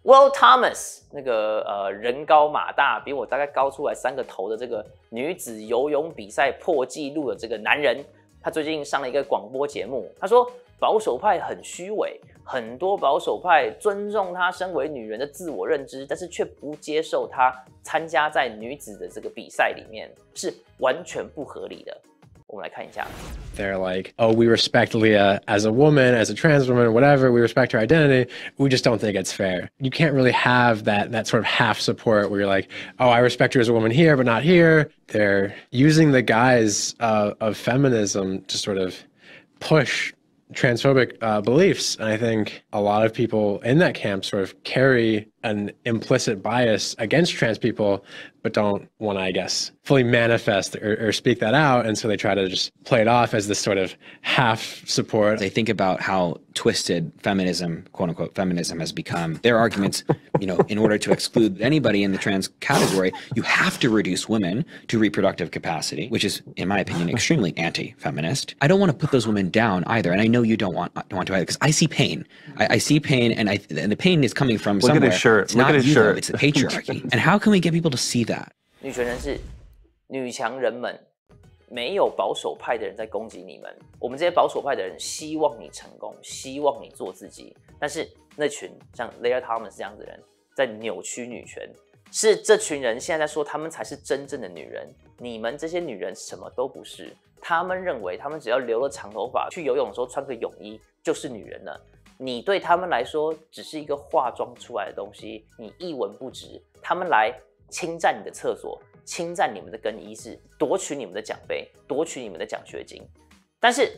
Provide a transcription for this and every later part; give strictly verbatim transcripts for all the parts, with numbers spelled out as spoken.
Will Thomas 那个呃人高马大，比我大概高出来三个头的这个女子游泳比赛破纪录的这个男人，他最近上了一个广播节目，他说保守派很虚伪，很多保守派尊重他身为女人的自我认知，但是却不接受他参加在女子的这个比赛里面，是完全不合理的。我们来看一下。 They're like, oh, we respect Leah as a woman, as a trans woman, whatever. We respect her identity. We just don't think it's fair. You can't really have that that sort of half support where you're like, oh, I respect her as a woman here, but not here. They're using the guise uh, of feminism to sort of push transphobic uh, beliefs. And I think a lot of people in that camp sort of carry an implicit bias against trans people, but don't want to, I guess, fully manifest or, or speak that out. And so they try to just play it off as this sort of half support. They think about how twisted feminism, quote unquote, feminism has become. Their arguments, you know, in order to exclude anybody in the trans category, you have to reduce women to reproductive capacity, which is, in my opinion, extremely anti-feminist. I don't want to put those women down either. And I know you don't want, don't want to either, because I see pain. I, I see pain, and, I, and the pain is coming from Look somewhere. At his shirt. It's Look not at his you, shirt. though. It's the patriarchy. And how can we get people to see that? 女权人士、女强人们，没有保守派的人在攻击你们。我们这些保守派的人希望你成功，希望你做自己。但是那群像 Leah Thomas 这样的人在扭曲女权，是这群人现在在说他们才是真正的女人。你们这些女人什么都不是。他们认为他们只要留了长头发，去游泳的时候穿个泳衣就是女人了。你对他们来说只是一个化妆出来的东西，你一文不值。他们来侵占你的厕所，侵占你们的更衣室，夺取你们的奖杯，夺取你们的奖学金。但是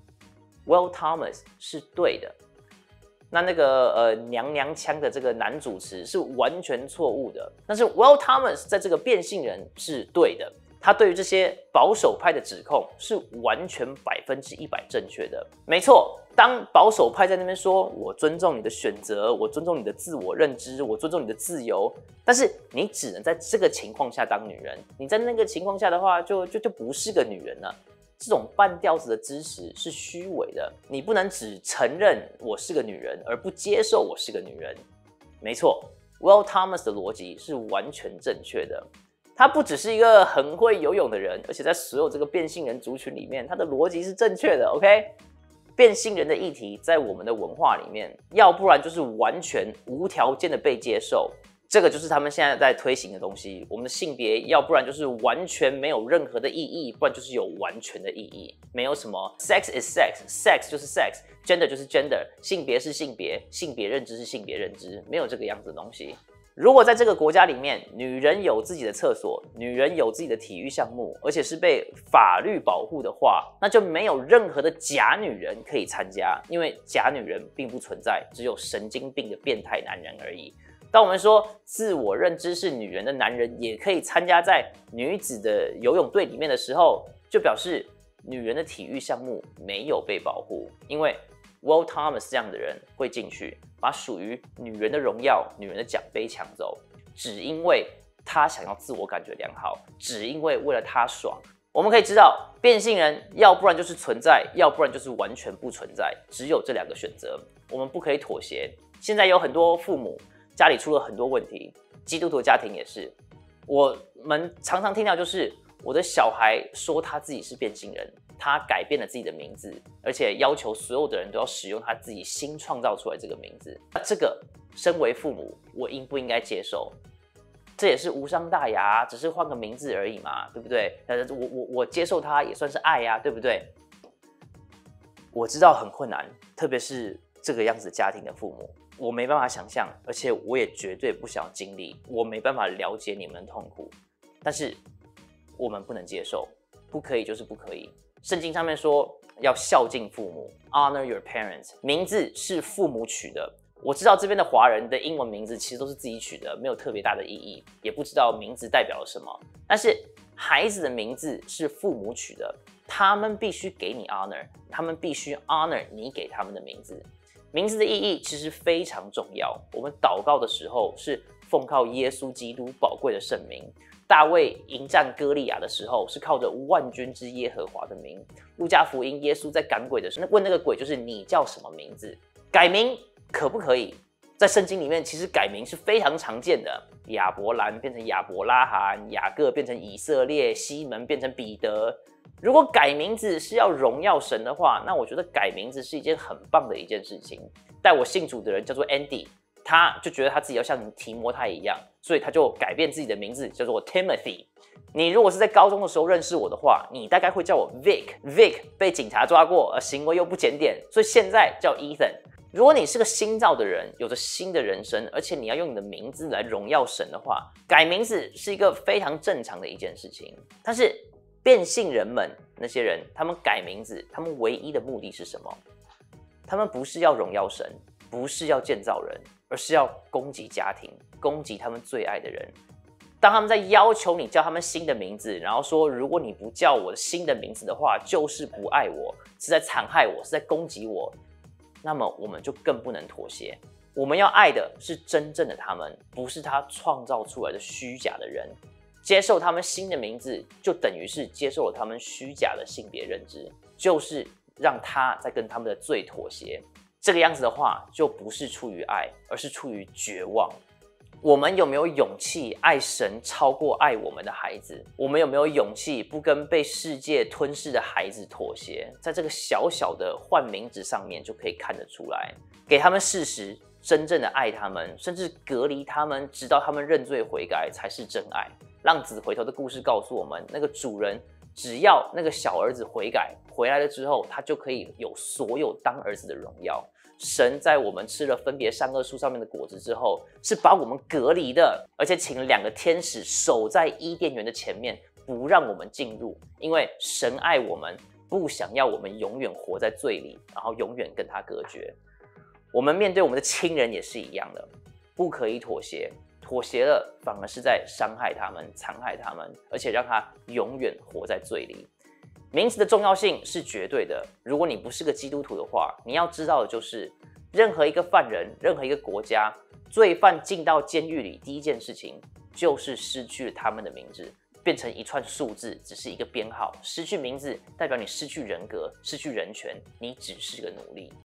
Will Thomas 是对的，那那个呃娘娘腔的这个男主持是完全错误的。但是 Will Thomas 在这个变性人是对的，他对于这些保守派的指控是完全百分之一百正确的。没错。当保守派在那边说我尊重你的选择，我尊重你的自我认知，我尊重你的自由，但是你只能在这个情况下当女人，你在那个情况下的话就就就不是个女人了。这种半吊子的支持是虚伪的，你不能只承认我是个女人而不接受我是个女人。没错 Will Thomas 的逻辑是完全正确的，他不只是一个很会游泳的人，而且在所有这个变性人族群里面，他的逻辑是正确的 OK。变性人的议题在我们的文化里面，要不然就是完全无条件的被接受，这个就是他们现在在推行的东西。我们的性别要不然就是完全没有任何的意义，不然就是有完全的意义。没有什么 sex is sex，sex 就是 sex，gender 就是 gender， 性别是性别，性别认知是性别认知，没有这个样子的东西。如果在这个国家里面，女人有自己的厕所，女人有自己的体育项目，而且是被法律保护的话，那就没有任何的假女人可以参加，因为假女人并不存在，只有神经病的变态男人而已。当我们说自我认知是女人的男人也可以参加在女子的游泳队里面的时候，就表示女人的体育项目没有被保护，因为 Will Thomas 这样的人会进去，把属于女人的荣耀、女人的奖杯抢走，只因为他想要自我感觉良好，只因为为了他爽。我们可以知道，变性人要不然就是存在，要不然就是完全不存在，只有这两个选择，我们不可以妥协。现在有很多父母家里出了很多问题，基督徒家庭也是，我们常常听到就是我的小孩说他自己是变性人。他改变了自己的名字，而且要求所有的人都要使用他自己新创造出来这个名字。这个身为父母，我应不应该接受？这也是无伤大雅，只是换个名字而已嘛，对不对？我我我接受他也算是爱呀，对不对？我知道很困难，特别是这个样子家庭的父母，我没办法想象，而且我也绝对不想经历，我没办法了解你们的痛苦。但是我们不能接受，不可以就是不可以。圣经上面说要孝敬父母 ，honor your parents。名字是父母取的。我知道这边的华人的英文名字其实都是自己取的，没有特别大的意义，也不知道名字代表了什么。但是孩子的名字是父母取的，他们必须给你 honor， 他们必须 honor 你给他们的名字。名字的意义其实非常重要。我们祷告的时候是奉靠耶稣基督宝贵的圣名。大卫迎战歌利亚的时候，是靠着万军之耶和华的名。路加福音，耶稣在赶鬼的时候，问那个鬼就是你叫什么名字？改名可不可以？ 在圣经里面，其实改名是非常常见的，亚伯兰变成亚伯拉罕，雅各变成以色列，西门变成彼得。如果改名字是要荣耀神的话，那我觉得改名字是一件很棒的一件事情。带我信主的人叫做 Andy， 他就觉得他自己要像提摩太一样，所以他就改变自己的名字，叫做 Timothy。你如果是在高中的时候认识我的话，你大概会叫我 Vic。Vic 被警察抓过，行为又不检点，所以现在叫 Ethan。如果你是个新造的人，有着新的人生，而且你要用你的名字来荣耀神的话，改名字是一个非常正常的一件事情。但是变性人们那些人，他们改名字，他们唯一的目的是什么？他们不是要荣耀神，不是要建造人，而是要攻击家庭，攻击他们最爱的人。当他们在要求你叫他们新的名字，然后说如果你不叫我新的名字的话，就是不爱我，是在残害我，是在攻击我，那么我们就更不能妥协。我们要爱的是真正的他们，不是他创造出来的虚假的人。接受他们新的名字，就等于是接受了他们虚假的性别认知，就是让他在跟他们的罪妥协。这个样子的话，就不是出于爱，而是出于绝望。我们有没有勇气爱神超过爱我们的孩子？我们有没有勇气不跟被世界吞噬的孩子妥协？在这个小小的换名字上面就可以看得出来，给他们事实，真正的爱他们，甚至隔离他们，直到他们认罪悔改才是真爱。浪子回头的故事告诉我们，那个主人只要那个小儿子悔改回来了之后，他就可以有所有当儿子的荣耀。神在我们吃了分别善恶树上面的果子之后，是把我们隔离的，而且请两个天使守在伊甸园的前面，不让我们进入，因为神爱我们，不想要我们永远活在罪里，然后永远跟他隔绝。我们面对我们的亲人也是一样的，不可以妥协，妥协了反而是在伤害他们，残害他们，而且让他永远活在罪里。名字的重要性是绝对的。如果你不是个基督徒的话，你要知道的就是，任何一个犯人，任何一个国家，罪犯进到监狱里，第一件事情就是失去了他们的名字，变成一串数字，只是一个编号。失去名字代表你失去人格，失去人权，你只是个奴隶。